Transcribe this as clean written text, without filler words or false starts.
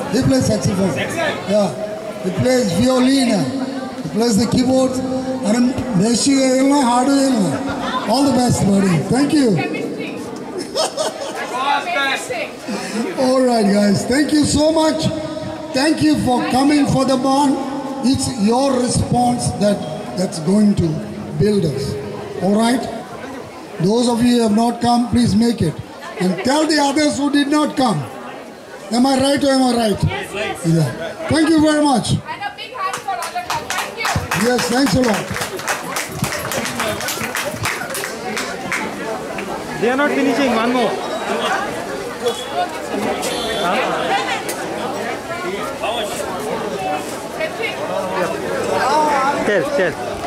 He plays saxophone. Yeah. He plays violin. He plays the keyboard. And all the best, buddy. Thank you. All right, guys. Thank you so much. Thank you for coming for the bond. It's your response that's going to build us. All right? Those of you who have not come, please make it. And tell the others who did not come. Am I right or am I right? Yes, yes. Yeah. Thank you very much. And a big hand for Agatha. Thank you. Yes, thanks a lot. They are not finishing. One more. Tell.